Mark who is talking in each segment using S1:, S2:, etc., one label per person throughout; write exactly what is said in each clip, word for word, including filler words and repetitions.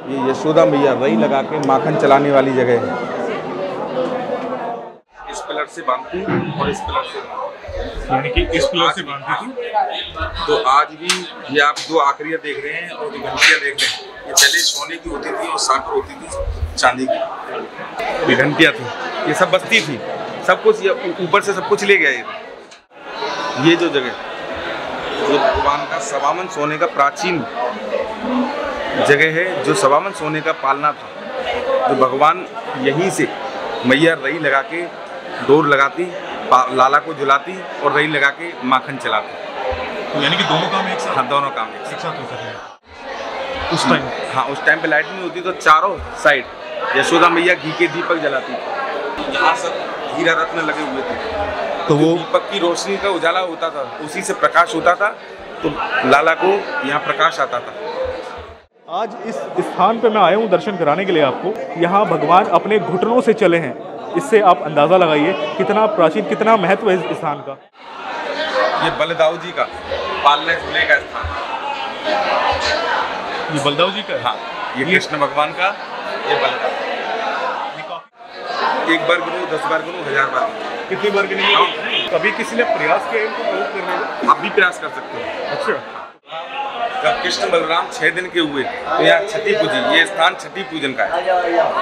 S1: ये यशोदा मैया रई लगा के माखन चलाने वाली जगह है। इस पिलर से बांधती और इस पिलर से,
S2: यानी कि इस पिलर से बांधती थी।
S1: तो आज भी ये आप दो आखिरियाँ देख रहे हैं और जो घंटियाँ देख रहे हैं, ये पहले सोने की होती थी और साकर होती थी चांदी की। ये घंटियाँ थी, ये सब बस्ती थी, सब कुछ ये ऊपर से सब कुछ ले गया। ये ये जो जगह, जो भगवान का सवामन सोने का प्राचीन जगह है, जो सवामन सोने का पालना था, जो भगवान यहीं से मैया रई लगा के डोर लगाती, लाला को जलाती और रई लगा के माखन चलाती।
S2: यानी कि दोनों काम एक साथ?
S1: हाँ, दोनों काम एक
S2: साथ होते थे उस टाइम।
S1: हाँ, उस टाइम पे लाइट नहीं होती तो चारों साइड यशोदा मैया घी के दीपक जलाती। यहाँ सब हीरा रत्न लगे हुए थे, तो वो दीपक की रोशनी का उजाला होता था, उसी से प्रकाश होता था, तो लाला को यहाँ प्रकाश आता था।
S2: आज इस स्थान पे मैं आया हूँ दर्शन कराने के लिए आपको। यहाँ भगवान अपने घुटनों से चले हैं, इससे आप अंदाज़ा लगाइए कितना प्राचीन, कितना महत्व है इस स्थान का।
S1: ये बलदाऊ जी का पालने झूले का स्थान।
S2: ये बलदाऊ जी का?
S1: हाँ, ये कृष्ण भगवान का, ये बलदाऊ। एक बार गिनो, दस बार गिनो, हजार बार गिनो।
S2: कितनी बार गिनी? कभी किसी ने प्रयास किया इनको प्रयोग करने का?
S1: आप भी प्रयास कर सकते हो।
S2: अच्छा।
S1: जब कृष्ण बलराम छह दिन के हुए तो यहाँ छठी पूजी, ये स्थान छठी पूजन का है।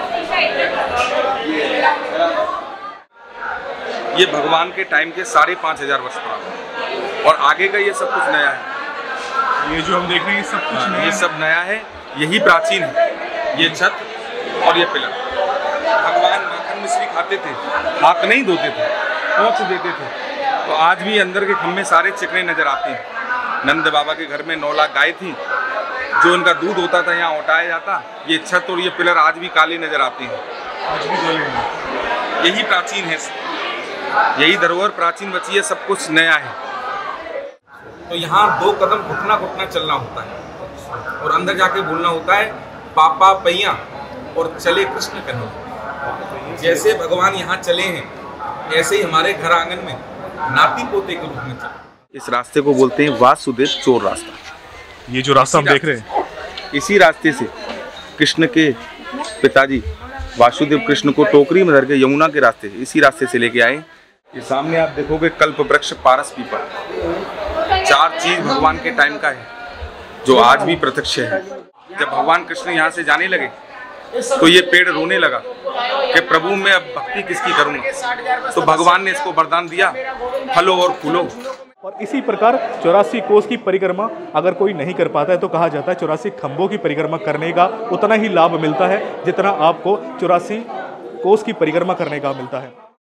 S1: ये भगवान के टाइम के साढ़े पाँच हजार वर्ष पुराना, और आगे का ये सब कुछ नया है।
S2: ये जो हम देख रहे हैं सब कुछ नया,
S1: ये सब नया है, यही प्राचीन है। ये छत और ये पिलर। भगवान माखन मिश्री खाते थे, हाथ नहीं धोते थे, पोंछ देते थे, तो आज भी अंदर के खम्भे सारे चिकने नजर आते हैं। नंद बाबा के घर में नौ लाख गाय थी, जो उनका दूध होता था यहाँ उठाया जाता। ये छत और ये पिलर आज भी काले नजर आते हैं,
S2: आज भी काले हैं।
S1: यही प्राचीन है, यही धरोहर प्राचीन बची है, सब कुछ नया है। तो यहाँ दो कदम घुटना घुटना चलना होता है और अंदर जाके बोलना होता है पापा पैया और चले कृष्ण कन्हैया। जैसे भगवान यहाँ चले हैं, ऐसे ही हमारे घर आंगन में नाती पोते के रूप में चले। इस रास्ते को बोलते हैं वासुदेव चोर रास्ता।
S2: ये जो रास्ता हम देख रहे हैं,
S1: इसी रास्ते से कृष्ण के पिताजी वासुदेव कृष्ण को टोकरी में धर के यमुना के रास्ते, इसी रास्ते से लेके आए। ये सामने आप देखोगे कल्प वृक्ष, पारस पीपल, चार चीज भगवान के टाइम का है जो आज भी प्रत्यक्ष है। जब भगवान कृष्ण यहाँ से जाने लगे तो ये पेड़ रोने लगा कि प्रभु मैं अब भक्ति किसकी करूँगा। तो भगवान ने इसको वरदान दिया, फलो और फूलो।
S2: और इसी प्रकार चौरासी कोस की परिक्रमा अगर कोई नहीं कर पाता है तो कहा जाता है चौरासी खंभों की परिक्रमा करने का उतना ही लाभ मिलता है जितना आपको चौरासी कोस की परिक्रमा करने का मिलता है।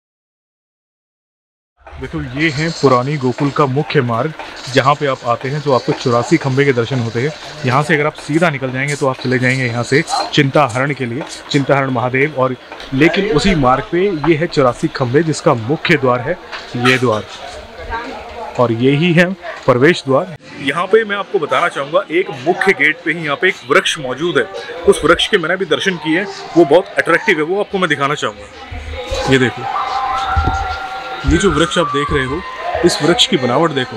S2: देखो, ये है पुरानी गोकुल का मुख्य मार्ग, जहाँ पे आप आते हैं तो आपको चौरासी खंभे के दर्शन होते हैं। यहाँ से अगर आप सीधा निकल जाएंगे तो आप चले जाएंगे यहाँ से चिंताहरण के लिए, चिंताहरण महादेव। और लेकिन उसी मार्ग पे ये है चौरासी खंभे, जिसका मुख्य द्वार है ये द्वार, और यही है प्रवेश द्वार। यहाँ पे मैं आपको बताना चाहूँगा, एक मुख्य गेट पे ही यहाँ पे एक वृक्ष मौजूद है। उस वृक्ष के मैंने भी दर्शन किए हैं, वो बहुत अट्रैक्टिव है, वो आपको मैं दिखाना चाहूँगा। ये देखो, ये जो वृक्ष आप देख रहे हो, इस वृक्ष की बनावट देखो,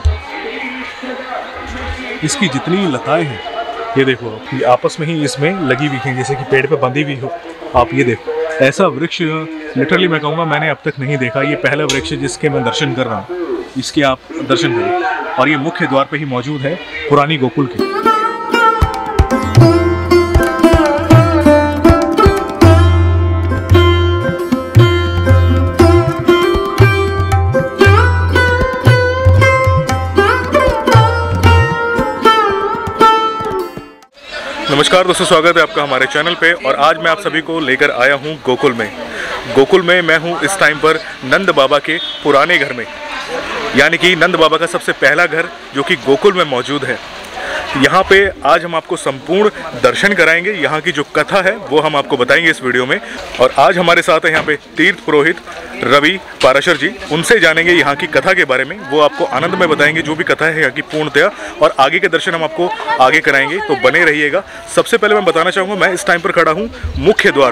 S2: इसकी जितनी लताएं हैं, ये देखो, ये आपस में ही इसमें लगी हुई हैं, जैसे कि पेड़ पे बंधी हुई हो। आप ये देखो, ऐसा वृक्ष लिटरली मैं कहूँगा मैंने अब तक नहीं देखा। ये पहला वृक्ष है जिसके मैं दर्शन कर रहा हूँ, इसके आप दर्शन करें। और ये मुख्य द्वार पे ही मौजूद है पुरानी गोकुल की। नमस्कार दोस्तों, स्वागत है आपका हमारे चैनल पे। और आज मैं आप सभी को लेकर आया हूँ गोकुल में। गोकुल में मैं हूँ इस टाइम पर नंद बाबा के पुराने घर में, यानी कि नंद बाबा का सबसे पहला घर जो कि गोकुल में मौजूद है। यहाँ पे आज हम आपको संपूर्ण दर्शन कराएंगे, यहाँ की जो कथा है वो हम आपको बताएंगे इस वीडियो में। और आज हमारे साथ है यहाँ पे तीर्थ पुरोहित रवि पाराशर जी, उनसे जानेंगे यहाँ की कथा के बारे में। वो आपको आनंद में बताएंगे जो भी कथा है यहाँ की पूर्णतया, और आगे के दर्शन हम आपको आगे कराएंगे, तो बने रहिएगा। सबसे पहले मैं बताना चाहूँगा, मैं इस टाइम पर खड़ा हूँ मुख्य द्वार पे।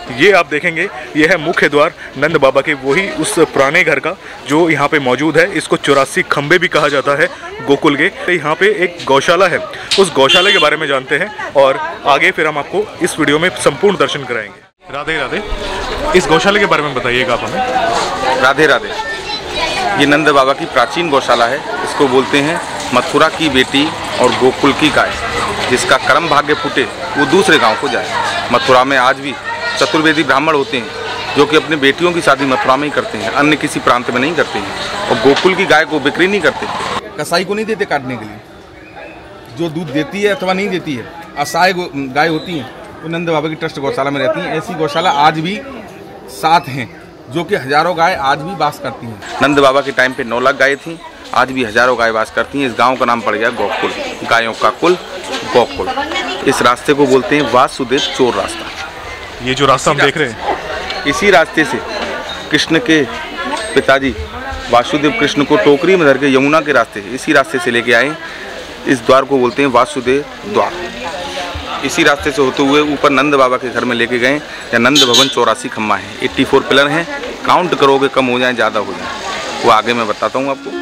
S2: ये आप देखेंगे, ये है मुख्य द्वार नंद बाबा के, वही उस पुराने घर का जो यहाँ पे मौजूद है। इसको चौरासी खंबे भी कहा जाता है गोकुल के। यहाँ पे एक गौशाला है, उस गौशाला के बारे में जानते हैं और आगे फिर हम आपको इस वीडियो में संपूर्ण दर्शन कराएंगे। राधे राधे। इस गौशाला के बारे में बताइएगा आप हमें।
S1: राधे राधे। ये नंद बाबा की प्राचीन गौशाला है। इसको बोलते हैं मथुरा की बेटी और गोकुल की गाय। जिसका कर्म भाग्य फूटे वो दूसरे गांव को जाए। मथुरा में आज भी चतुर्वेदी ब्राह्मण होते हैं जो कि अपनी बेटियों की शादी मथुरा में ही करते हैं, अन्य किसी प्रांत में नहीं करते हैं। और गोकुल की गाय को बिक्री नहीं करते, कसाई को नहीं देते काटने के लिए। जो दूध देती है अथवा नहीं देती है, असहाय गाय होती हैं, वो नंद बाबा की ट्रस्ट गौशाला में रहती हैं। ऐसी गौशाला आज भी सात हैं जो कि हजारों गाय आज भी वास करती हैं। नंद बाबा के टाइम पे नौ लाख गाय थी, आज भी हजारों गाय वास करती हैं। इस गांव का नाम पड़ गया गोकुल, गायों का कुल गोकुल। इस रास्ते को बोलते हैं वासुदेव चोर रास्ता।
S2: ये जो रास्ता हम देख रहे हैं,
S1: इसी रास्ते से कृष्ण के पिताजी वासुदेव कृष्ण को टोकरी में धर के यमुना के रास्ते इसी रास्ते से लेके आए। इस द्वार को बोलते हैं वासुदेव द्वार। इसी रास्ते से होते हुए ऊपर नंद बाबा के घर में लेके गए। या नंद भवन चौरासी खम्मा है, चौरासी पिलर हैं। काउंट करोगे कम हो जाए ज़्यादा हो जाए, वो आगे मैं बताता हूँ आपको।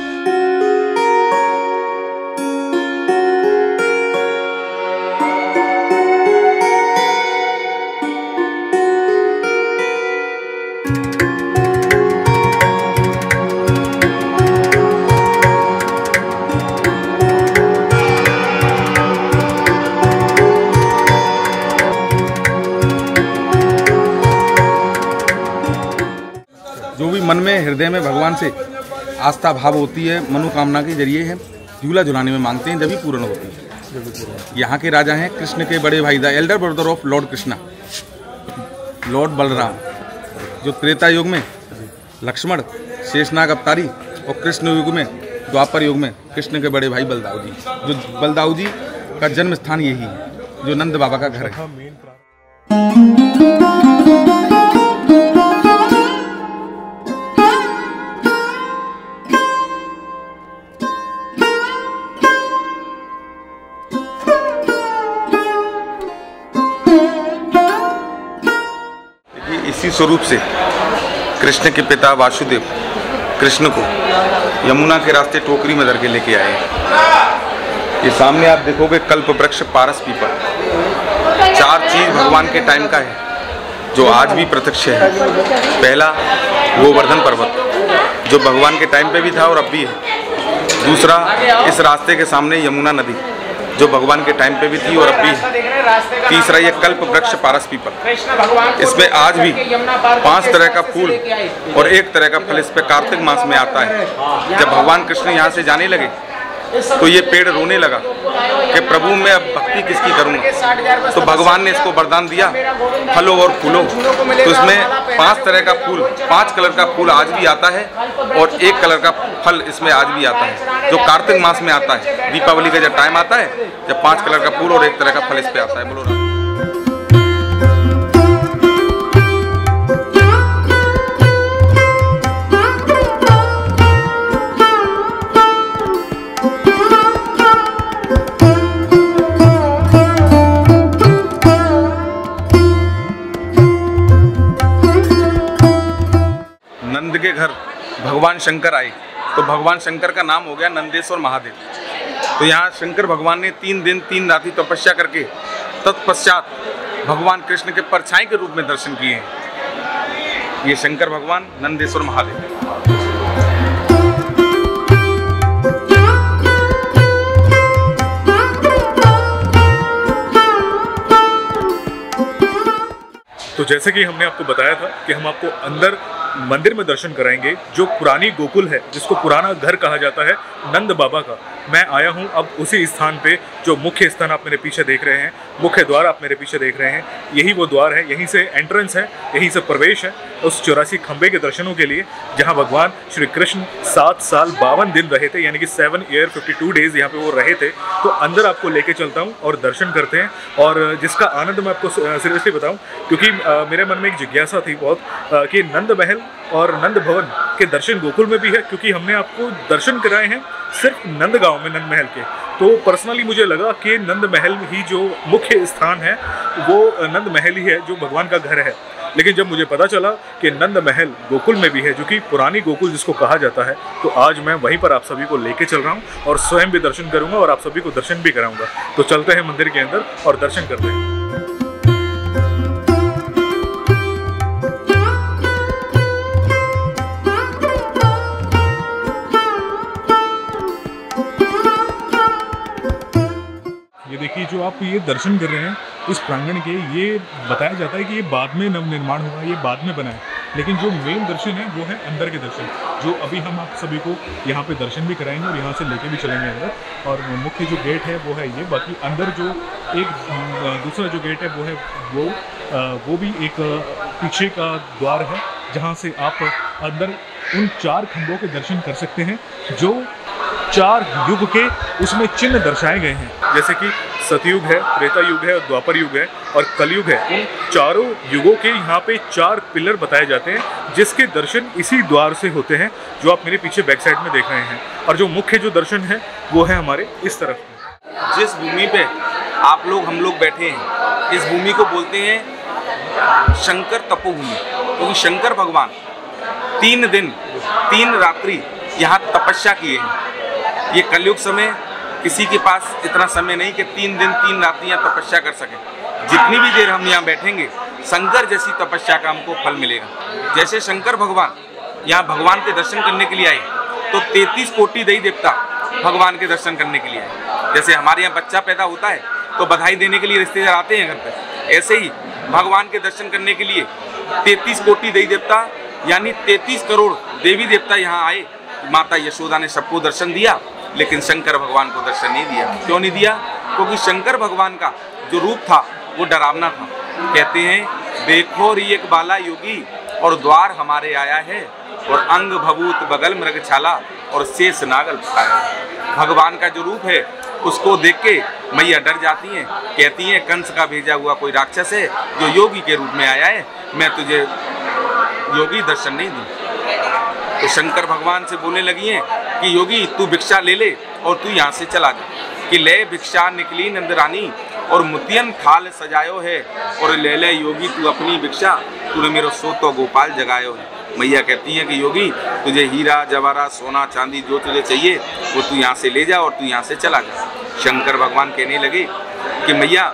S1: जो भी मन में हृदय में भगवान से आस्था भाव होती है, मनोकामना के जरिए है झूला झुलाने में मांगते हैं, जब भी पूर्ण होती है। यहाँ के राजा हैं कृष्ण के बड़े भाई, the elder brother of lord Krishna, lord Balram, जो त्रेता युग में लक्ष्मण शेषनाग अवतारी और कृष्ण युग में द्वापर युग में कृष्ण के बड़े भाई बलदाऊ जी। जो बलदाऊ जी का जन्म स्थान यही है, जो नंद बाबा का घर है। इसी स्वरूप से कृष्ण के पिता वासुदेव कृष्ण को यमुना के रास्ते टोकरी में धर के लेके आए। ये सामने आप देखोगे कल्प वृक्ष पारस पीपल, चार चीज भगवान के टाइम का है जो आज भी प्रत्यक्ष है। पहला गोवर्धन पर्वत जो भगवान के टाइम पे भी था और अब भी है। दूसरा इस रास्ते के सामने यमुना नदी जो भगवान के टाइम पे भी थी और अब भी है। तीसरा ये कल्प वृक्ष पारस पीपल, इसमें आज भी पांच तरह का फूल और एक तरह का फल इस पे कार्तिक मास में आता है। जब भगवान कृष्ण यहाँ से जाने लगे तो ये पेड़ रोने लगा कि प्रभु मैं अब भक्ति किसकी करूँगा। तो भगवान ने इसको वरदान दिया फलों और फूलों। तो इसमें पांच तरह का फूल, पांच कलर का फूल आज भी आता है और एक कलर का फल इसमें आज भी आता है, जो कार्तिक मास में आता है। दीपावली का जब टाइम आता है, जब पांच कलर का फूल और एक तरह का फल इस पे आता है। बोलो नंद के घर भगवान शंकर आए तो भगवान शंकर का नाम हो गया नंदेश्वर महादेव। तो यहाँ शंकर भगवान ने तीन दिन तीन रात्रि तपस्या करके तत्पश्चात भगवान कृष्ण के परछाई के रूप में दर्शन किए हैं। ये शंकर भगवान नंदेश्वर महादेव।
S2: तो जैसे कि हमने आपको बताया था कि हम आपको अंदर मंदिर में दर्शन कराएंगे जो पुरानी गोकुल है, जिसको पुराना घर कहा जाता है नंद बाबा का। मैं आया हूं अब उसी स्थान पे जो मुख्य स्थान आप मेरे पीछे देख रहे हैं, मुख्य द्वार आप मेरे पीछे देख रहे हैं, यही वो द्वार है, यहीं से एंट्रेंस है, यहीं से प्रवेश है उस चौरासी खंबे के दर्शनों के लिए, जहां भगवान श्री कृष्ण सात साल बावन दिन रहे थे, यानी कि seven year fifty two days यहाँ पे वो रहे थे। तो अंदर आपको लेके चलता हूँ और दर्शन करते हैं, और जिसका आनंद मैं आपको सीरियसली बताऊँ, क्योंकि मेरे मन में एक जिज्ञासा थी बहुत कि नंद महल और नंद भवन के दर्शन गोकुल में भी है, क्योंकि हमने आपको दर्शन कराए हैं सिर्फ नंद गांव में नंद महल के। तो पर्सनली मुझे लगा कि नंद महल ही जो मुख्य स्थान है वो नंद महल ही है जो भगवान का घर है। लेकिन जब मुझे पता चला कि नंद महल गोकुल में भी है, जो कि पुरानी गोकुल जिसको कहा जाता है, तो आज मैं वहीं पर आप सभी को लेके चल रहा हूँ और स्वयं भी दर्शन करूँगा और आप सभी को दर्शन भी कराऊंगा। तो चलते हैं मंदिर के अंदर और दर्शन करते हैं। ये देखिए, जो आप ये दर्शन कर रहे हैं इस प्रांगण के, ये बताया जाता है कि ये बाद में नवनिर्माण हुआ, ये बाद में बना है, लेकिन जो मेन दर्शन है वो है अंदर के दर्शन, जो अभी हम आप सभी को यहाँ पे दर्शन भी कराएंगे और यहाँ से लेके भी चलेंगे अंदर। और मुख्य जो गेट है वो है ये, बाकी अंदर जो एक दूसरा जो गेट है वो है वो वो भी एक पीछे का द्वार है, जहाँ से आप अंदर उन चार खंभों के दर्शन कर सकते हैं जो चार युग के उसमें चिन्ह दर्शाए गए हैं, जैसे कि सतयुग है, त्रेता युग है, द्वापर युग है और कलयुग है। उन चारों युगों के यहाँ पे चार पिलर बताए जाते हैं, जिसके दर्शन इसी द्वार से होते हैं, जो आप मेरे पीछे बैक साइड में देख रहे हैं। और जो मुख्य जो दर्शन है वो है हमारे इस तरफ में।
S1: जिस भूमि पे आप लोग हम लोग बैठे हैं, इस भूमि को बोलते हैं शंकर तपोभूमि, क्योंकि शंकर भगवान तीन दिन तीन रात्रि यहाँ तपस्या किए हैं। ये कलयुग समय किसी के पास इतना समय नहीं कि तीन दिन तीन रात्रियाँ तपस्या कर सके। जितनी भी देर हम यहाँ बैठेंगे, शंकर जैसी तपस्या का हमको फल मिलेगा। जैसे शंकर भगवान यहाँ भगवान के दर्शन करने के लिए आए, तो तैंतीस कोटि देवी देवता भगवान के दर्शन करने के लिए आए। जैसे हमारे यहाँ बच्चा पैदा होता है तो बधाई देने के लिए रिश्तेदार आते हैं घर पर, ऐसे ही भगवान के दर्शन करने के लिए तैंतीस कोटि देवी देवता यानी तैंतीस करोड़ देवी देवता यहाँ आए। माता यशोदा ने सबको दर्शन दिया, लेकिन शंकर भगवान को दर्शन नहीं दिया। क्यों नहीं दिया? क्योंकि शंकर भगवान का जो रूप था वो डरावना था। कहते हैं, देखो री एक बाला योगी और द्वार हमारे आया है, और अंग भभूत बगल मृगछाला और शेष नागल पकाया। भगवान का जो रूप है उसको देख के मैया डर जाती हैं, कहती हैं कंस का भेजा हुआ कोई राक्षस है जो योगी के रूप में आया है, मैं तुझे योगी दर्शन नहीं दूँ। तो शंकर भगवान से बोलने लगी हैं कि योगी तू भिक्षा ले ले और तू यहाँ से चला जा। कि ले भिक्षा निकली नंदरानी और मुतियन थाल सजायो है, और ले ले योगी तू अपनी भिक्षा, तूने मेरो सोतो गोपाल जगायो है। मैया कहती हैं कि योगी तुझे हीरा जवाहरा सोना चांदी जो तुझे चाहिए वो तू यहाँ से ले जा और तू यहाँ से चला जा। शंकर भगवान कहने लगे कि मैया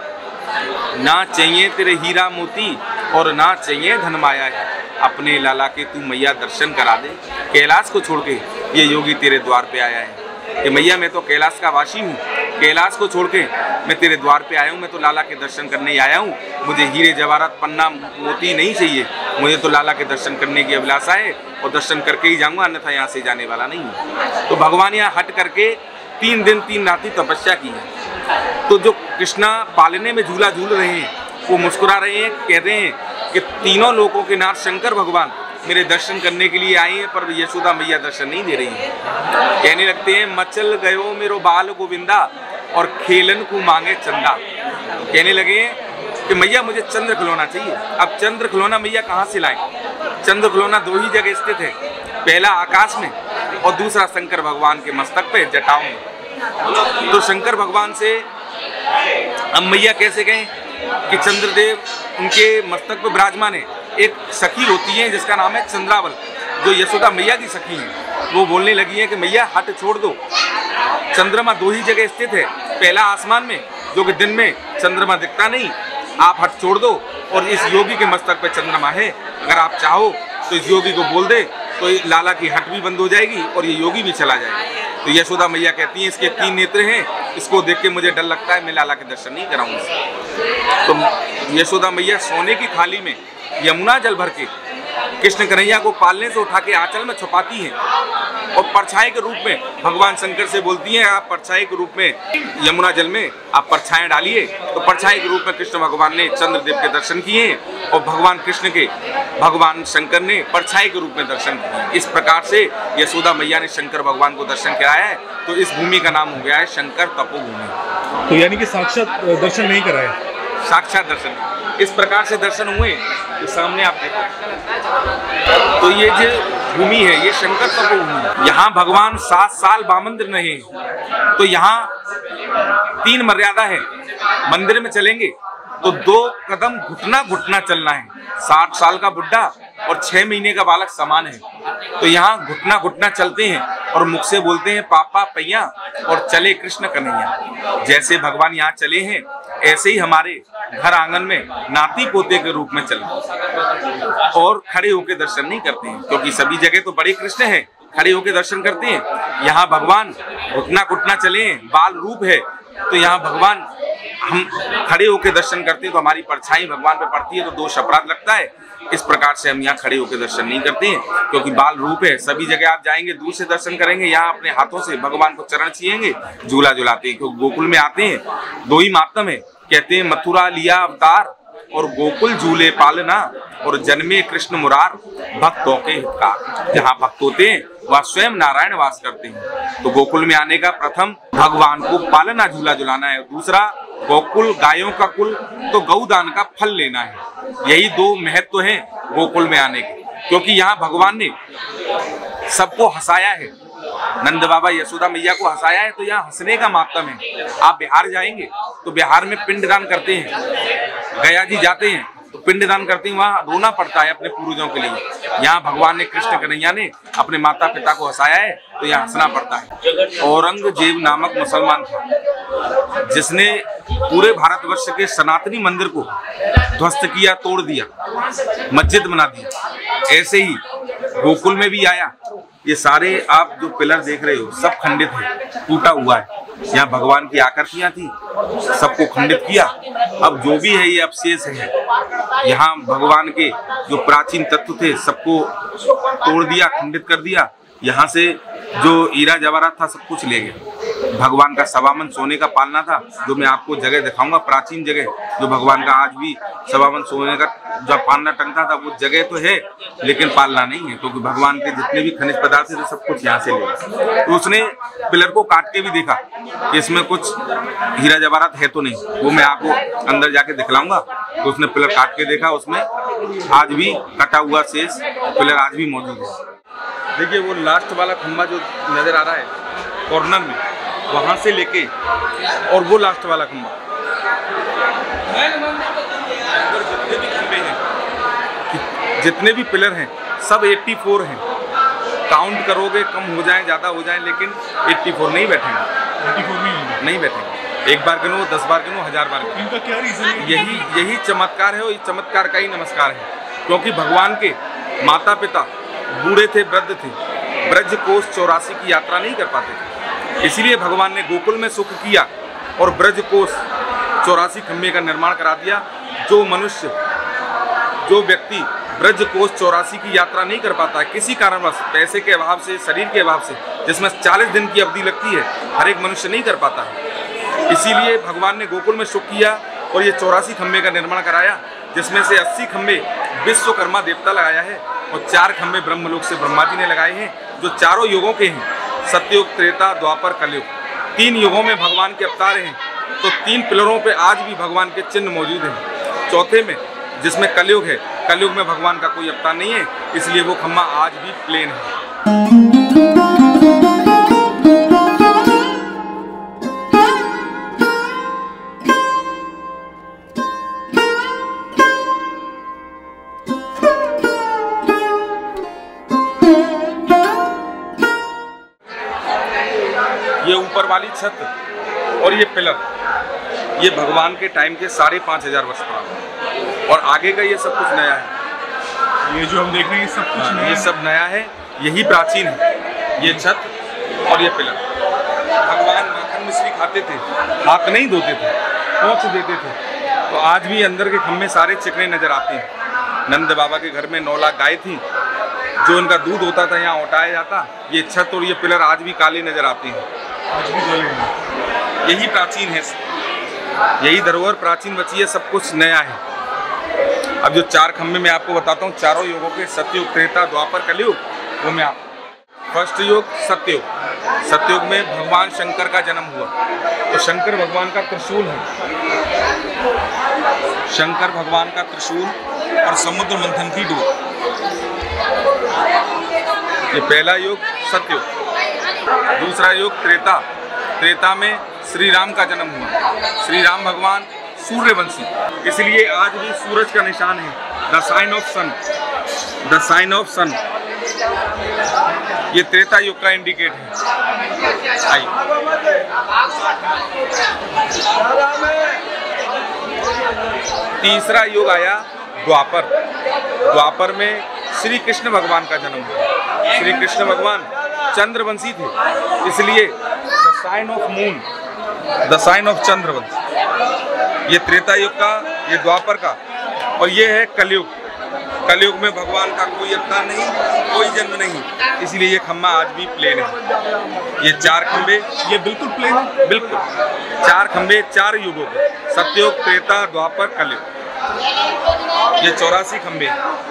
S1: ना चाहिए तेरे हीरा मोती और ना चाहिए धन माया है, अपने लाला के तू मैया दर्शन करा दे। कैलाश को छोड़ के ये योगी तेरे द्वार पे आया है कि मैया मैं तो कैलाश का वासी हूँ, कैलाश को छोड़ के मैं तेरे द्वार पे आया हूँ, मैं तो लाला के दर्शन करने ही आया हूँ। मुझे हीरे जवाहरात पन्ना मोती नहीं चाहिए, मुझे तो लाला के दर्शन करने की अभिलाषा है और दर्शन करके ही जाऊँगा, अन्यथा यहाँ से जाने वाला नहीं हूँ। तो भगवान यहाँ हट करके तीन दिन तीन रात्रि तपस्या की है। तो जो कृष्णा पालने में झूला झूल रहे हैं वो मुस्कुरा रहे हैं, कह रहे हैं कि तीनों लोगों के नाथ शंकर भगवान मेरे दर्शन करने के लिए आए हैं, पर यशोदा मैया दर्शन नहीं दे रही हैं। कहने लगते हैं मचल गयो मेरो बाल गोविंदा और खेलन को मांगे चंदा। कहने लगे कि मैया मुझे चंद्र खिलौना चाहिए। अब चंद्र खिलौना मैया कहाँ से लाएं? चंद्र खिलौना दो ही जगह स्थित है, पहला आकाश में और दूसरा शंकर भगवान के मस्तक पे जटाओं में। तो शंकर भगवान से अब मैया कैसे गए कि चंद्रदेव उनके मस्तक पे विराजमान है। एक सखी होती है जिसका नाम है चंद्रावल, जो यशोदा मैया की सखी है। वो बोलने लगी है कि मैया हट छोड़ दो, चंद्रमा दो ही जगह स्थित है, पहला आसमान में जो कि दिन में चंद्रमा दिखता नहीं, आप हट छोड़ दो, और इस योगी के मस्तक पे चंद्रमा है। अगर आप चाहो तो इस योगी को बोल दे तो लाला की हट भी बंद हो जाएगी और ये योगी भी चला जाएगा। तो यशोदा मैया कहती हैं इसके तीन नेत्र हैं, इसको देख के मुझे डर लगता है, मैं लाला के दर्शन नहीं कराऊंगा। तो यशोदा मैया सोने की थाली में यमुना जल भर के कृष्ण कन्हैया को पालने से उठा के आंचल में छुपाती हैं और परछाई के रूप में भगवान शंकर से बोलती हैं आप परछाई के रूप में यमुना जल में आप परछाएं डालिए। तो परछाई के रूप में कृष्ण भगवान ने चंद्रदेव के दर्शन किए और भगवान कृष्ण के भगवान शंकर ने परछाई के रूप में दर्शन किए। इस प्रकार से यशोदा मैया ने शंकर भगवान को दर्शन कराया है। तो इस भूमि का नाम हो गया है शंकर तपोभूमि।
S2: तो यानी कि साक्षात दर्शन नहीं कराए,
S1: साक्षात दर्शन इस प्रकार से दर्शन हुए तो सामने आप देखो। तो ये जो भूमि है ये शंकर तपोभूमि। यहाँ भगवान सात साल बामंदिर रहे। तो यहाँ तीन मर्यादा है। मंदिर में चलेंगे तो दो कदम घुटना घुटना चलना है। साठ साल का बुढ़ा और छह महीने का बालक समान है, तो यहाँ घुटना घुटना चलते हैं और मुख से बोलते हैं पापा पैया और चले कृष्ण कन्हैया। जैसे भगवान यहाँ चले हैं ऐसे ही हमारे घर आंगन में नाती पोते के रूप में चलते और खड़े होकर दर्शन नहीं करते हैं, क्योंकि सभी जगह तो बड़े कृष्ण हैं, खड़े होकर दर्शन करते हैं। यहाँ भगवान घुटना घुटना चले हैं, बाल रूप है, तो यहाँ भगवान हम खड़े होकर दर्शन करते हैं तो हमारी परछाई भगवान पे पड़ती है तो दोष अपराध लगता है। इस प्रकार से हम यहाँ खड़े होकर दर्शन नहीं करते हैं, क्योंकि बाल रूप है। सभी जगह आप जाएंगे दूर से दर्शन करेंगे, यहाँ अपने हाथों से भगवान को चरण छुएंगे, झूला झुलाते हैं। क्योंकि गोकुल में आते हैं, दो ही मातम है, कहते हैं मथुरा लिया अवतार और गोकुल झूले पालना और जन्मे कृष्ण मुरार भक्तों के हितकार। जहाँ भक्त होते हैं वह स्वयं नारायण वास करते हैं। तो गोकुल में आने का प्रथम भगवान को पालना झूला झुलाना है, दूसरा गोकुल गायों का कुल तो गौदान का फल लेना है। यही दो महत्व हैं गोकुल में आने के, क्योंकि यहाँ भगवान ने सबको हंसाया है। नंद बाबा यशोदा मैया को हंसाया है, तो यहाँ हंसने का मातम है। आप बिहार जाएंगे तो बिहार में पिंडदान करते हैं, गया जी जाते हैं तो पिंडदान करते हैं, वहाँ रोना पड़ता है अपने पूर्वजों के लिए। यहाँ भगवान ने कृष्ण कन्हैया ने अपने माता पिता को हंसाया है, तो यहाँ हंसना पड़ता है। औरंगजेब नामक मुसलमान था जिसने पूरे भारतवर्ष के सनातनी मंदिर को ध्वस्त किया, तोड़ दिया, मस्जिद बना दिया। ऐसे ही गोकुल में भी आया। ये सारे आप जो पिलर देख रहे हो सब खंडित है, टूटा हुआ है। यहाँ भगवान की आकृतियां थी, सबको खंडित किया। अब जो भी है ये अवशेष है। यहाँ भगवान के जो प्राचीन तत्व थे सबको तोड़ दिया, खंडित कर दिया। यहाँ से जो हीरा जवाहरात था सब कुछ ले गए। भगवान का सवामन सोने का पालना था, जो मैं आपको जगह दिखाऊंगा, प्राचीन जगह जो भगवान का आज भी सवामन सोने का जो पालना टंगता था, वो जगह तो है लेकिन पालना नहीं है, क्योंकि भगवान के जितने भी खनिज पदार्थ थे सब कुछ यहाँ से ले गए। तो उसने पिलर को काट के भी देखा कि इसमें कुछ हीरा जवाहरात है तो नहीं, वो मैं आपको अंदर जाके दिखलाऊंगा। तो उसने पिलर काट के देखा, उसमें आज भी कटा हुआ शेष पिलर आज भी मौजूद है। देखिए वो लास्ट वाला खंभा जो नजर आ रहा है कॉर्नर में, वहां से लेके और वो लास्ट वाला खंभा, जितने भी खंभे हैं, जितने भी पिलर हैं सब चौरासी हैं। काउंट करोगे कम हो जाए ज़्यादा हो जाए, लेकिन चौरासी नहीं बैठेंगे, चौरासी नहीं बैठेंगे। एक बार गिनो, दस बार गिनो, हजार बार गिनो। इनका क्या रीजन है? यही यही चमत्कार है और इस चमत्कार का ही नमस्कार है, क्योंकि भगवान के माता पिता बूढ़े थे, वृद्ध थे, ब्रज कोष चौरासी की यात्रा नहीं कर पाते थे। इसलिए भगवान ने गोकुल में सुख किया और ब्रज कोष चौरासी खम्भे का निर्माण करा दिया। जो मनुष्य, जो व्यक्ति ब्रज कोष चौरासी की यात्रा नहीं कर पाता है किसी कारणवश, पैसे के अभाव से, शरीर के अभाव से, जिसमें चालीस दिन की अवधि लगती है, हर एक मनुष्य नहीं कर पाता है। इसीलिए भगवान ने गोकुल में सुख किया और ये चौरासी खम्भे का निर्माण कराया, जिसमें से अस्सी खम्भे विश्वकर्मा देवता लगाया है और चार खम्भे ब्रह्मलोक से ब्रह्मा जी ने लगाए हैं, जो चारों युगों के हैं, सत्ययुग, त्रेता, द्वापर, कलयुग। तीन युगों में भगवान के अवतार हैं, तो तीन पिलरों पे आज भी भगवान के चिन्ह मौजूद हैं। चौथे में जिसमें कलयुग है, कलयुग में भगवान का कोई अवतार नहीं है, इसलिए वो खम्भा आज भी प्लेन है। ये ऊपर वाली छत और ये पिलर, ये भगवान के टाइम के साढ़े पाँच हजार वर्ष पुराना, और आगे का ये सब कुछ नया है।
S2: ये जो हम देख रहे हैं सब कुछ नया,
S1: ये सब नया है, यही प्राचीन है। ये छत और ये पिलर। भगवान माखन मिश्री खाते थे, हाथ नहीं धोते थे, पोंछ देते थे, तो आज भी अंदर के खम्भे सारे चिकने नजर आते हैं। नंद बाबा के घर में नौ लाख गाय थी, जो इनका दूध होता था यहाँ उठाया जाता। ये छत और ये पिलर आज भी काले नजर आते हैं,
S2: आज भी काले हैं।
S1: यही प्राचीन है, यही धरोहर प्राचीन बची है, सब कुछ नया है। अब जो चार खम्भे मैं आपको बताता हूँ, चारों युगों के, सतयुग, त्रेता, द्वापर, कलयुग, वो मैं आप फर्स्ट युग सतयुग। सतयुग में भगवान शंकर का जन्म हुआ, तो शंकर भगवान का त्रिशूल है, शंकर भगवान का त्रिशूल और समुद्र मंथन की डोर। ये पहला युग सतयुग। दूसरा युग त्रेता। त्रेता में श्री राम का जन्म हुआ। श्री राम भगवान सूर्यवंशी, इसलिए आज भी सूरज का निशान है, the sign of sun, the sign of sun. ये त्रेता युग का इंडिकेट है। आइए तीसरा युग आया द्वापर। द्वापर में श्री कृष्ण भगवान का जन्म हुआ। श्री कृष्ण भगवान चंद्रवंशी थे, इसलिए the sign of moon, the sign of Chandravansh. ये त्रेता युग का, ये द्वापर का, और ये है कलयुग। कलयुग में भगवान का कोई अवतार नहीं, कोई जन्म नहीं, इसलिए ये खम्मा आज भी प्लेन है। ये चार खंबे, ये बिल्कुल प्लेन है, बिल्कुल चार खंबे, चार युगों के, सत्ययुग, त्रेता, द्वापर, कलयुग। ये चौरासी खंबे।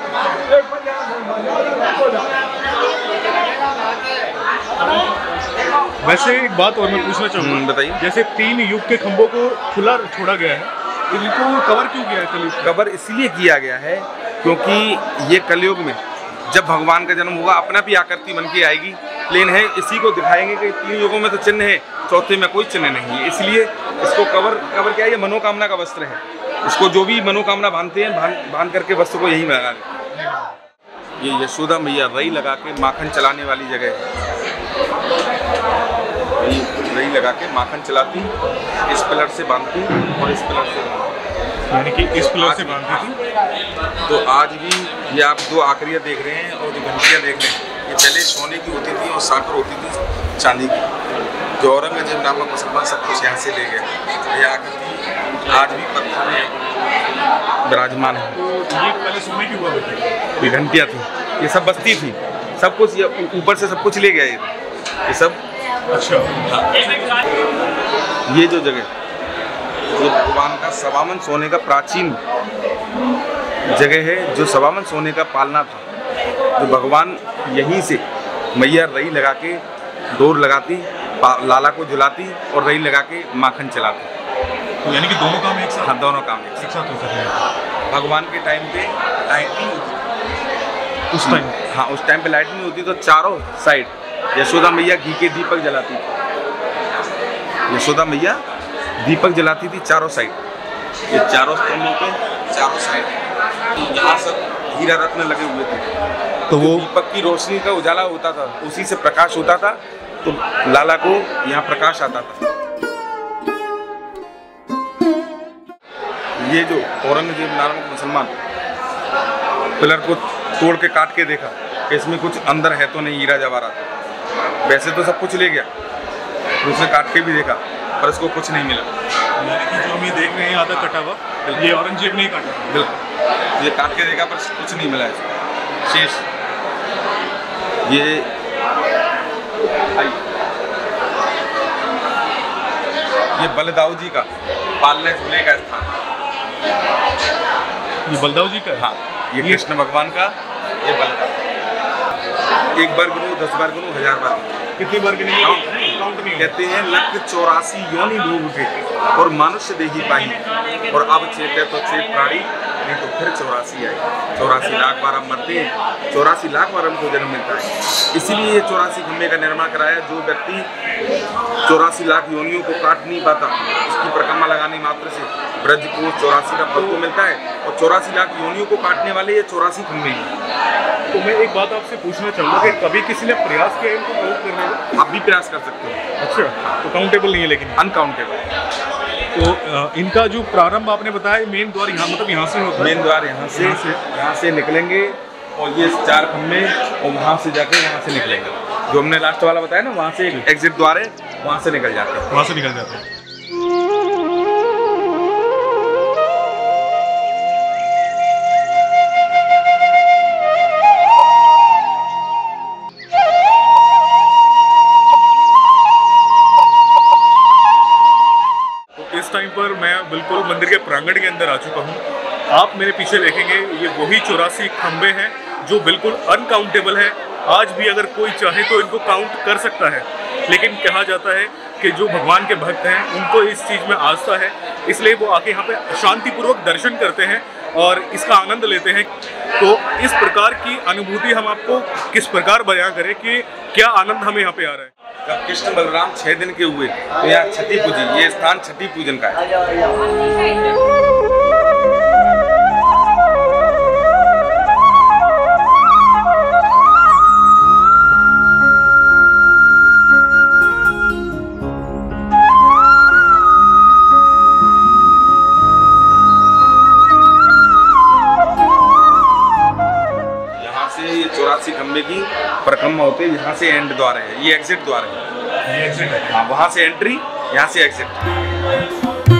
S2: वैसे एक बात और मैं पूछना चाहूँगा,
S1: बताइए।
S2: जैसे तीन युग के खंभों को खुला छोड़ा गया है, इनको कवर क्यों किया है कलयुग?
S1: कवर इसलिए किया गया है क्योंकि ये कलयुग में जब भगवान का जन्म होगा अपना भी आकृति बन के आएगी, प्लेन है, इसी को दिखाएंगे कि तीन युगों में तो चिन्ह है, चौथे में कोई चिन्ह नहीं है, इसलिए इसको कवर कवर क्या है, ये मनोकामना का वस्त्र है। इसको जो भी मनोकामना बांधते हैं, बांध बांध करके वस्त्र को यही लगा देते हैं। ये यशोदा मैया रई लगा के माखन चलाने वाली जगह है। रई लगा के माखन चलाती, इस पिलर से बांधती और इस पिलर से बांधती,
S2: यानी कि इस पिलर से बांधती थी।
S1: तो आज भी ये आप दो आखरियाँ देख रहे हैं और जो घंटियाँ देख रहे हैं, ये पहले सोने की होती थी और साकर होती थी चांदी की। जो औरंगजेब नामक मुसलमान सब कुछ यहाँ से ले गए। ये आकृति आज भी पत्थर में विराजमान है।
S2: तो ये पहले सोने की हुआ करती,
S1: ये घंटियाँ थी, ये सब बस्ती थी, सब कुछ ये ऊपर से सब कुछ ले गया ये ये सब।
S2: अच्छा,
S1: ये जो जगह, ये भगवान का सवामन सोने का प्राचीन जगह है, जो सवामन सोने का पालना था, जो भगवान यहीं से मैया रई लगा के डोर लगाती, लाला को झुलाती और रई लगा के माखन चलाती।
S2: तो यानी कि दोनों काम एक साथ?
S1: हाँ, दोनों काम एक
S2: साथ होते हैं।
S1: भगवान के टाइम पे लाइट नहीं होती,
S2: उस टाइम?
S1: हाँ, उस टाइम पे लाइट नहीं होती, तो चारों साइड यशोदा मैया घी के दीपक जलाती थी। यशोदा मैया दीपक जलाती थी चारों साइड, ये चारों स्तंभों पे चारों साइड यहाँ सब हीरा रत्न लगे हुए थे। तो वो दीपक की रोशनी का उजाला होता था, उसी से प्रकाश होता था, तो लाला को यहाँ प्रकाश आता था। ये जो औरंगजेब नामक मुसलमान पिलर को तोड़ के काट के देखा कि इसमें कुछ अंदर है तो नहीं हीरा जवाहरात, वैसे तो सब कुछ ले गया, उसने काट के भी देखा पर इसको कुछ नहीं मिला।
S2: यानी कि जो हम ये देख रहे हैं आधा कटा हुआ, ये औरंगजेब ने काटा?
S1: बिल्कुल, ये काट के देखा पर कुछ नहीं मिला इसको शेष। ये ये बलदाऊ जी का पालने झूले का स्थान।
S2: ये बलदाऊ जी का?
S1: हाँ, ये कृष्ण भगवान का, ये बलदाऊ। एक बार गिनो, दस बार गिनो, हजार बार गिनो।
S2: कितनी बार गिनी? काउंट नहीं।
S1: कहते हैं लख चौरासी योनि भोग के और मनुष्य देही पाई, और अब चेत है तो चेत प्राणी, नहीं तो फिर चौरासी आई। चौरासी लाख बार हम मरते हैं, चौरासी लाख बार हमको जन्म मिलता है। इसीलिए ये चौरासी खम्भे का निर्माण कराया। जो व्यक्ति चौरासी लाख योनियों को काट नहीं पाता, उसकी परिक्रमा लगाने मात्र से ब्रज को चौरासी का फल को मिलता है, और चौरासी लाख योनियों को काटने वाले ये चौरासी खम्भे हैं।
S2: तो मैं एक बात आपसे पूछना चाहूँगा कि कभी किसी ने प्रयास किया इनको काउंट करने का?
S1: आप भी प्रयास कर सकते हो।
S2: अच्छा, तो काउंटेबल नहीं है लेकिन?
S1: अनकाउंटेबल।
S2: तो इनका जो प्रारंभ आपने बताया मेन द्वार यहाँ, मतलब यहाँ से होता है?
S1: मेन द्वार यहाँ से यहाँ से निकलेंगे और ये चार खम्भे और वहाँ से जाके यहाँ से निकलेंगे। जो हमने लास्ट वाला बताया ना, वहाँ से एक एग्जिट द्वार है, वहाँ से निकल जाते हैं।
S2: वहाँ से निकल जाते हैं। इस टाइम पर मैं बिल्कुल मंदिर के प्रांगण के अंदर आ चुका हूँ। आप मेरे पीछे देखेंगे ये वही चौरासी खंबे हैं जो बिल्कुल अनकाउंटेबल है। आज भी अगर कोई चाहे तो इनको काउंट कर सकता है, लेकिन कहा जाता है कि जो भगवान के भक्त हैं उनको इस चीज़ में आस्था है, इसलिए वो आके यहाँ पे शांतिपूर्वक दर्शन करते हैं और इसका आनंद लेते हैं। तो इस प्रकार की अनुभूति हम आपको किस प्रकार बयां करें कि क्या आनंद हमें यहाँ पे आ रहा है।
S1: जब कृष्ण बलराम छह दिन के हुए तो यहाँ छठी पूजी, ये स्थान छठी पूजन का है। चौरासी खंबे की परिक्रमा होती है, यहाँ से एंड द्वार है, ये एग्जिट द्वार है, ये एग्जिट है। हाँ, वहाँ से एंट्री, यहाँ से एग्जिट।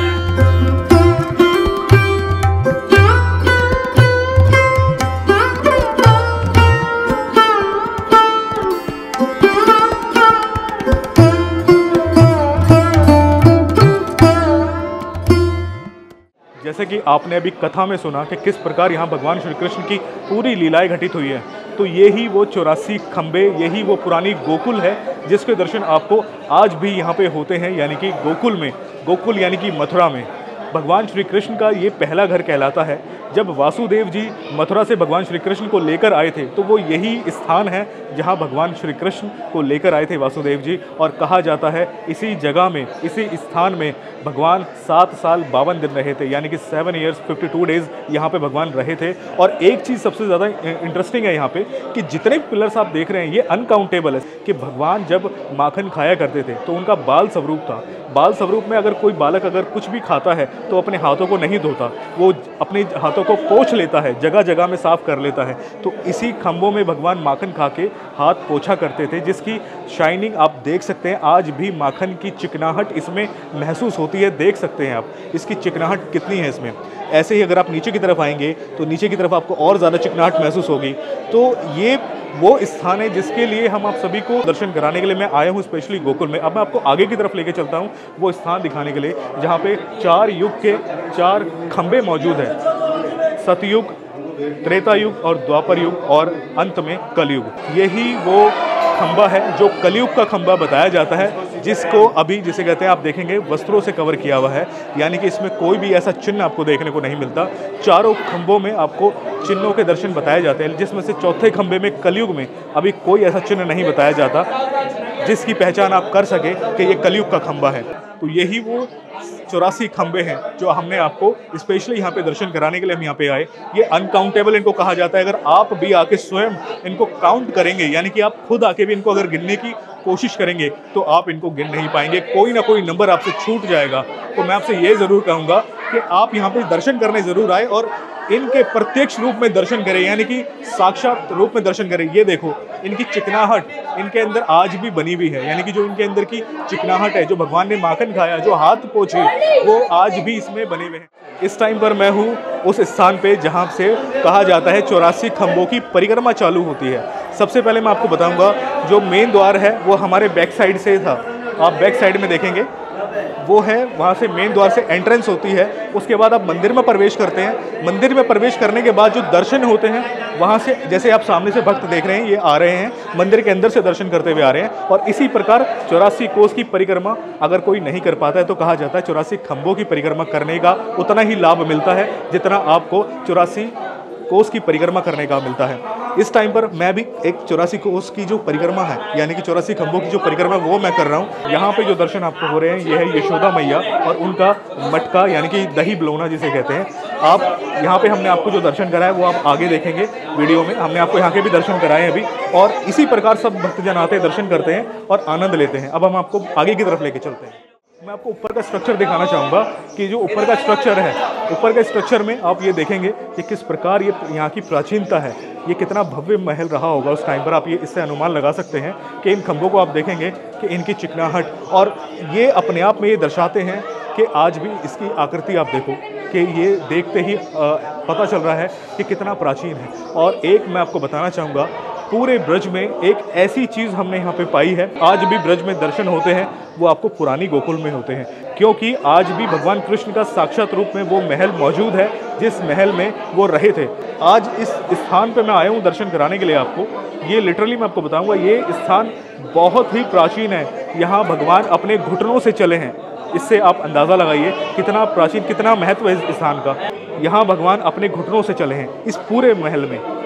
S2: जैसे कि आपने अभी कथा में सुना कि किस प्रकार यहाँ भगवान श्री कृष्ण की पूरी लीलाएं घटित हुई है, तो यही वो चौरासी खंबे, यही वो पुरानी गोकुल है जिसके दर्शन आपको आज भी यहाँ पे होते हैं, यानी कि गोकुल में। गोकुल यानी कि मथुरा में भगवान श्री कृष्ण का ये पहला घर कहलाता है। जब वासुदेव जी मथुरा से भगवान श्री कृष्ण को लेकर आए थे तो वो यही स्थान है जहाँ भगवान श्री कृष्ण को लेकर आए थे वासुदेव जी, और कहा जाता है इसी जगह में, इसी स्थान में भगवान सात साल बावन दिन रहे थे, यानी कि seven years fifty two days यहाँ पे भगवान रहे थे। और एक चीज़ सबसे ज़्यादा इंटरेस्टिंग है यहाँ पे कि जितने पिलर्स आप देख रहे हैं ये अनकाउंटेबल है कि भगवान जब माखन खाया करते थे तो उनका बाल स्वरूप था। बाल स्वरूप में अगर कोई बालक अगर कुछ भी खाता है तो अपने हाथों को नहीं धोता, वो अपने हाथों को पोंछ लेता है, जगह जगह में साफ कर लेता है। तो इसी खंभों में भगवान माखन खा के हाथ पोछा करते थे, जिसकी शाइनिंग आप देख सकते हैं। आज भी माखन की चिकनाहट इसमें महसूस होती है, देख सकते हैं आप इसकी चिकनाहट कितनी है इसमें। ऐसे ही अगर आप नीचे की तरफ आएंगे तो नीचे की तरफ आपको और ज़्यादा चिकनाहट महसूस होगी। तो ये वो स्थान है जिसके लिए हम आप सभी को दर्शन कराने के लिए मैं आया हूँ स्पेशली गोकुल में। अब मैं आपको आगे की तरफ लेके चलता हूँ वो स्थान दिखाने के लिए जहाँ पे चार युग के चार खंबे मौजूद हैं, सतयुग, त्रेता युग और द्वापर युग और अंत में कलयुग। यही वो खंबा है जो कलयुग का खंबा बताया जाता है, जिसको अभी जिसे कहते हैं आप देखेंगे वस्त्रों से कवर किया हुआ है, यानी कि इसमें कोई भी ऐसा चिन्ह आपको देखने को नहीं मिलता। चारों खंभों में आपको चिन्हों के दर्शन बताए जाते हैं, जिसमें से चौथे खंबे में कलयुग में अभी कोई ऐसा चिन्ह नहीं बताया जाता जिसकी पहचान आप कर सके कि ये कलयुग का खंबा है। तो यही वो चौरासी खंबे हैं जो हमने आपको स्पेशली यहाँ पे दर्शन कराने के लिए हम यहाँ पे आए। ये अनकाउंटेबल इनको कहा जाता है। अगर आप भी आके स्वयं इनको काउंट करेंगे, यानी कि आप खुद आके भी इनको अगर गिनने की कोशिश करेंगे तो आप इनको गिन नहीं पाएंगे, कोई ना कोई नंबर आपसे छूट जाएगा। तो मैं आपसे ये ज़रूर कहूँगा कि आप यहाँ पे दर्शन करने ज़रूर आए और इनके प्रत्यक्ष रूप में दर्शन करें, यानी कि साक्षात रूप में दर्शन करें। ये देखो इनकी चिकनाहट इनके अंदर आज भी बनी हुई है, यानी कि जो इनके अंदर की चिकनाहट है, जो भगवान ने माखन खाया, जो हाथ पोछे, वो आज भी इसमें बने हुए हैं। इस टाइम पर मैं हूँ उस स्थान पे जहाँ से कहा जाता है चौरासी खंभों की परिक्रमा चालू होती है। सबसे पहले मैं आपको बताऊँगा जो मेन द्वार है वो हमारे बैक साइड से था। आप बैक साइड में देखेंगे वो है, वहाँ से मेन द्वार से एंट्रेंस होती है। उसके बाद आप मंदिर में प्रवेश करते हैं। मंदिर में प्रवेश करने के बाद जो दर्शन होते हैं वहाँ से, जैसे आप सामने से भक्त देख रहे हैं ये आ रहे हैं, मंदिर के अंदर से दर्शन करते हुए आ रहे हैं। और इसी प्रकार चौरासी कोस की परिक्रमा अगर कोई नहीं कर पाता है तो कहा जाता है चौरासी खंभों की परिक्रमा करने का उतना ही लाभ मिलता है जितना आपको चौरासी कोस की परिक्रमा करने का मिलता है। इस टाइम पर मैं भी एक चौरासी कोस की जो परिक्रमा है, यानी कि चौरासी खंभों की जो परिक्रमा वो मैं कर रहा हूँ। यहाँ पे जो दर्शन आपको हो रहे हैं ये है यशोदा मैया और उनका मटका, यानी कि दही बलौना जिसे कहते हैं। आप यहाँ पे हमने आपको जो दर्शन कराया वो आप आगे देखेंगे वीडियो में। हमने आपको यहाँ के भी दर्शन कराए अभी, और इसी प्रकार सब भक्तजन आते हैं, दर्शन करते हैं और आनंद लेते हैं। अब हम आपको आगे की तरफ लेके चलते हैं। मैं आपको ऊपर का स्ट्रक्चर दिखाना चाहूँगा कि जो ऊपर का स्ट्रक्चर है, ऊपर के स्ट्रक्चर में आप ये देखेंगे कि किस प्रकार ये यहाँ की प्राचीनता है, ये कितना भव्य महल रहा होगा उस टाइम पर। आप ये इससे अनुमान लगा सकते हैं कि इन खंभों को आप देखेंगे कि इनकी चिकनाहट, और ये अपने आप में ये दर्शाते हैं कि आज भी इसकी आकृति आप देखो कि ये देखते ही आ, पता चल रहा है कि कितना प्राचीन है। और एक मैं आपको बताना चाहूँगा, पूरे ब्रज में एक ऐसी चीज़ हमने यहाँ पे पाई है, आज भी ब्रज में दर्शन होते हैं वो आपको पुरानी गोकुल में होते हैं, क्योंकि आज भी भगवान कृष्ण का साक्षात रूप में वो महल मौजूद है जिस महल में वो रहे थे। आज इस स्थान पे मैं आया हूँ दर्शन कराने के लिए आपको। ये लिटरली मैं आपको बताऊँगा ये स्थान बहुत ही प्राचीन है। यहाँ भगवान अपने घुटनों से चले हैं, इससे आप अंदाज़ा लगाइए कितना प्राचीन, कितना महत्व है इस स्थान का। यहाँ भगवान अपने घुटनों से चले हैं इस पूरे महल में। तो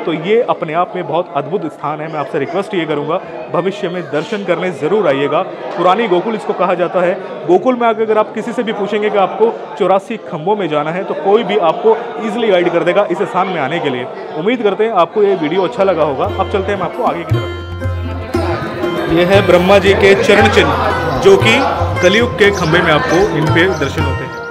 S2: तो ये अपने आप में बहुत अद्भुत स्थान है। मैं आपसे रिक्वेस्ट ये करूँगा भविष्य में दर्शन करने ज़रूर आइएगा। पुरानी गोकुल इसको कहा जाता है। गोकुल में आकर अगर आप किसी से भी पूछेंगे कि आपको चौरासी खम्भों में जाना है तो कोई भी आपको ईजिली गाइड कर देगा इस स्थान में आने के लिए। उम्मीद करते हैं आपको ये वीडियो अच्छा लगा होगा। अब चलते हैं हम आपको आगे की तरफ। ये है ब्रह्मा जी के चरण चिन्ह जो कि कलयुग के खंभे में आपको इन पे दर्शन होते हैं।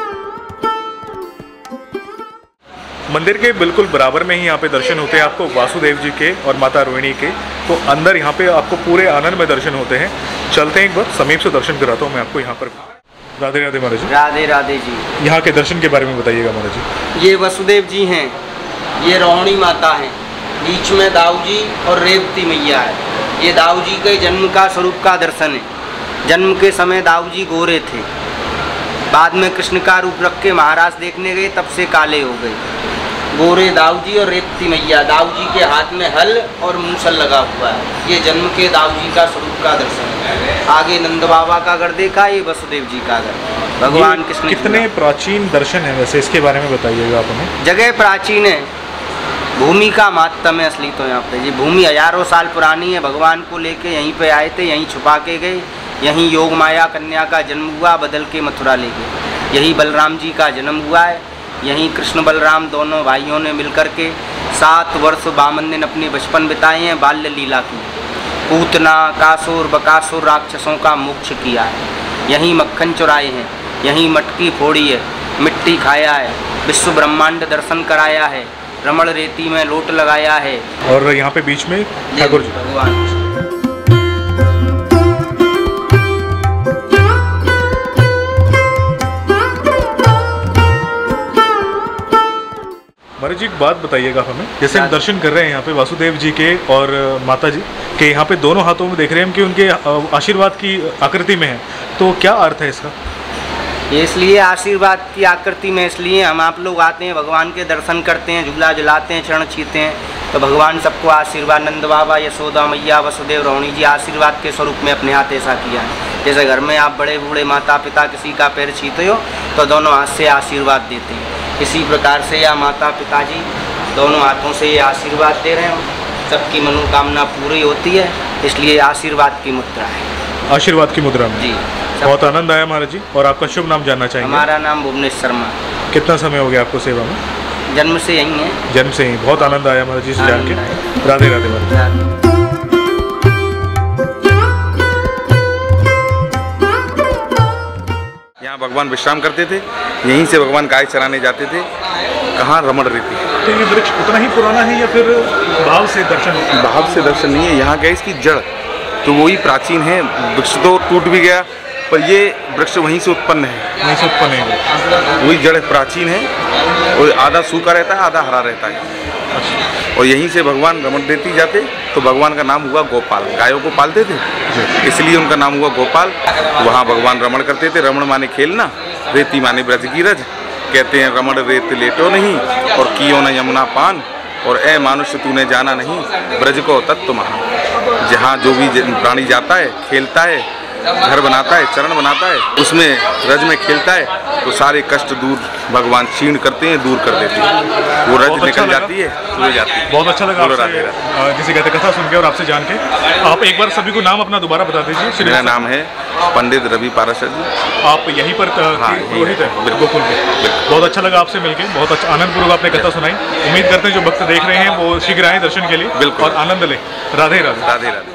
S2: मंदिर के बिल्कुल बराबर में ही यहाँ पे दर्शन होते हैं आपको वासुदेव जी के और माता रोहिणी के। तो अंदर यहाँ पे आपको पूरे आनंद में दर्शन होते हैं। चलते हैं एक बार समीप से दर्शन कराता हूँ मैं आपको यहाँ पर। राधे राधे महाराज जी।
S3: राधे राधे जी।
S2: यहाँ के दर्शन के बारे में बताइएगा महाराज जी।
S3: ये वसुदेव जी हैं, ये रोहिणी माता हैं, बीच में दाऊ जी और रेवती मैया है। ये दाऊ जी के जन्म का स्वरूप का दर्शन है। जन्म के समय दाऊ जी गोरे थे, बाद में कृष्ण का रूप रख के महाराज देखने गए तब से काले हो गए। गोरे दाऊ जी और रेवती मैया, दाऊ जी के हाथ में हल और मूसल लगा हुआ है। ये जन्म के दाऊ जी का स्वरूप का दर्शन है। आगे नंद बाबा का घर देखा, ये वसुदेव जी का घर। भगवान कृष्ण
S2: कितने प्राचीन दर्शन है वैसे, इसके बारे में बताइएगा आप हमें।
S3: जगह प्राचीन है, भूमि का महत्व है असली तो यहाँ पे। ये भूमि हजारों साल पुरानी है। भगवान को लेके यहीं पे आए थे, यहीं छुपा के गए। यहीं योग माया कन्या का जन्म हुआ, बदल के मथुरा ले गए। यही बलराम जी का जन्म हुआ है। यहीं कृष्ण बलराम दोनों भाइयों ने मिलकर के सात वर्ष बामन दिन अपने बचपन बिताए हैं बाल्य लीला की। पूतना कासुर बकासुर राक्षसों का मोक्ष किया है। यहीं मक्खन चुराए हैं, यहीं मटकी फोड़ी है, मिट्टी खाया है, विश्व ब्रह्मांड दर्शन कराया है, रमण रेती में लोट लगाया है।
S2: और यहाँ पे बीच में ठाकुर जी
S3: भगवान
S2: महाराज जी एक बात बताइएगा हमें। जैसे हम दर्शन कर रहे हैं यहाँ पे वासुदेव जी के और माता जी के, यहाँ पे दोनों हाथों में देख रहे हैं हम कि उनके आशीर्वाद की आकृति में है, तो क्या अर्थ है इसका?
S3: ये इसलिए आशीर्वाद की आकृति में इसलिए हम आप लोग आते हैं, भगवान के दर्शन करते हैं, झूला झुलाते हैं, चरण छीते हैं, तो भगवान सबको आशीर्वाद, नंद बाबा, यशोदा मैया, वसुदेव, रोहिणी जी आशीर्वाद के स्वरूप में अपने हाथ ऐसा किया है। जैसे घर में आप बड़े बूढ़े माता पिता किसी का पैर छीते हो तो दोनों हाथ से आशीर्वाद देते हैं। इसी प्रकार से या माता पिताजी दोनों हाथों से ये आशीर्वाद दे रहे हो, सबकी मनोकामना पूरी होती है, इसलिए आशीर्वाद की मुद्रा है।
S2: आशीर्वाद की मुद्रा में
S3: जी।
S2: बहुत आनंद आया महाराज जी। और आपका शुभ नाम जानना चाहेंगे?
S3: हमारा नाम भुवनेश शर्मा।
S2: कितना समय हो गया आपको सेवा में?
S3: जन्म से यहीं है।
S2: जन्म से ही। बहुत आनंद आया महाराज जी से जान के। राधे राधे महाराज जी।
S1: यहाँ भगवान विश्राम करते थे, यहीं से भगवान गाय चराने जाते थे। कहाँ? रमण रेती।
S2: तो ये वृक्ष उतना ही पुराना है या फिर भाव से दर्शन होता है?
S1: भाव से दर्शन नहीं है, यहाँ क्या इसकी जड़ तो वही प्राचीन है। वृक्ष तो टूट भी गया पर ये वृक्ष वहीं से उत्पन्न है।
S2: वहीं से उत्पन्न है,
S1: वही जड़ प्राचीन है और आधा सूखा रहता है आधा हरा रहता है। और यहीं से भगवान रमण रेती जाते तो भगवान का नाम हुआ गोपाल। गायों को पालते थे इसलिए उनका नाम हुआ गोपाल। वहाँ भगवान रमण करते थे। रमण माने खेलना, रेती माने ब्रज की रज। कहते हैं रमण रेत लेटो नहीं और कियो न यमुना पान, और ए मानुष्य तूने जाना नहीं ब्रज को तत्व महान। जहाँ जो भी प्राणी जाता है, खेलता है, घर बनाता है, चरण बनाता है, उसमें रज में खेलता है तो सारे कष्ट दूर भगवान क्षीण करते हैं, दूर कर देते हैं। वो रज निकल
S2: अच्छा
S1: जाती है, हो जाती है।
S2: बहुत अच्छा लगा आपसे, जिसे कहते कथा सुन के और आपसे जान के। आप एक बार सभी को नाम अपना दोबारा बता दीजिए।
S1: मेरा नाम है पंडित रवि पाराशर जी।
S2: आप यहीं पर पुरोहित हैं गोकुल के? बहुत अच्छा लगा आपसे मिलकर, बहुत अच्छा आनंदपूर्वक आपने कथा सुनाई। उम्मीद करते हैं जो भक्त देख रहे हैं वो शीघ्र आए दर्शन के लिए और आनंद लें। राधे राधे।
S1: राधे राधे।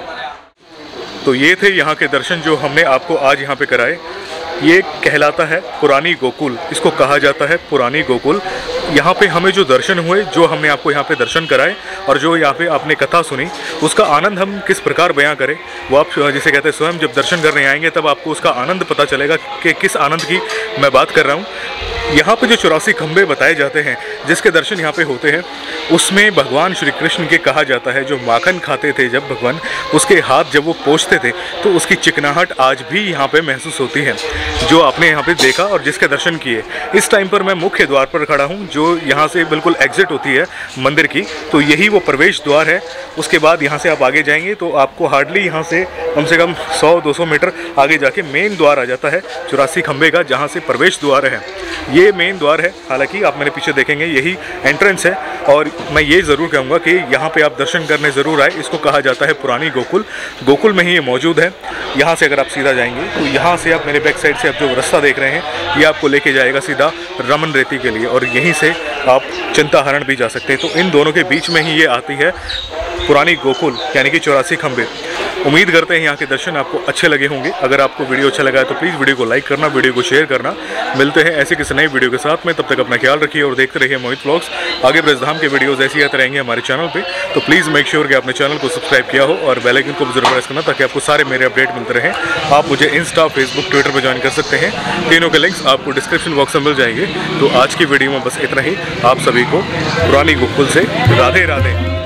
S2: तो ये थे यहाँ के दर्शन जो हमने आपको आज यहाँ पे कराए। ये कहलाता है पुरानी गोकुल, इसको कहा जाता है पुरानी गोकुल। यहाँ पे हमें जो दर्शन हुए, जो हमने आपको यहाँ पे दर्शन कराए और जो यहाँ पे आपने कथा सुनी, उसका आनंद हम किस प्रकार बयां करें वो आप जिसे कहते हैं स्वयं जब दर्शन करने आएंगे तब आपको उसका आनंद पता चलेगा कि किस आनंद की मैं बात कर रहा हूँ। यहाँ पे जो चौरासी खंबे बताए जाते हैं जिसके दर्शन यहाँ पे होते हैं, उसमें भगवान श्री कृष्ण के कहा जाता है जो माखन खाते थे जब भगवान, उसके हाथ जब वो पोंछते थे तो उसकी चिकनाहट आज भी यहाँ पे महसूस होती है, जो आपने यहाँ पे देखा और जिसके दर्शन किए। इस टाइम पर मैं मुख्य द्वार पर खड़ा हूँ जो यहाँ से बिल्कुल एग्जिट होती है मंदिर की, तो यही वो प्रवेश द्वार है। उसके बाद यहाँ से आप आगे जाएंगे तो आपको हार्डली यहाँ से कम से कम सौ दो सौ मीटर आगे जाके मेन द्वार आ जाता है चौरासी खंबे का, जहाँ से प्रवेश द्वार है। ये मेन द्वार है, हालांकि आप मेरे पीछे देखेंगे यही एंट्रेंस है। और मैं ये ज़रूर कहूँगा कि यहाँ पे आप दर्शन करने ज़रूर आए। इसको कहा जाता है पुरानी गोकुल, गोकुल में ही ये मौजूद है। यहाँ से अगर आप सीधा जाएंगे तो यहाँ से आप मेरे बैक साइड से आप जो रास्ता देख रहे हैं ये आपको लेके जाएगा सीधा रमन रेती के लिए, और यहीं से आप चिंताहरण भी जा सकते हैं। तो इन दोनों के बीच में ही ये आती है पुरानी गोकुल, यानी कि चौरासी खंबे। उम्मीद करते हैं यहाँ के दर्शन आपको अच्छे लगे होंगे। अगर आपको वीडियो अच्छा लगा है तो प्लीज़ वीडियो को लाइक करना, वीडियो को शेयर करना। मिलते हैं ऐसे किसी नई वीडियो के साथ में, तब तक अपना ख्याल रखिए और देखते रहिए मोहित व्लॉग्स। आगे ब्रजधाम के वीडियोस ऐसे आते रहेंगे हमारे चैनल पे, तो प्लीज़ मेक श्योर कि आपने चैनल को सब्सक्राइब किया हो और बेल आइकन को भी जरूर प्रेस करना, ताकि आपको सारे मेरे अपडेट मिलते रहें। आप मुझे इंस्टा, फेसबुक, ट्विटर पर ज्वाइन कर सकते हैं। तीनों के लिंक्स आपको डिस्क्रिप्शन बॉक्स में मिल जाएंगे। तो आज की वीडियो में बस इतना ही। आप सभी को पुरानी गोकुल से राधे राधे।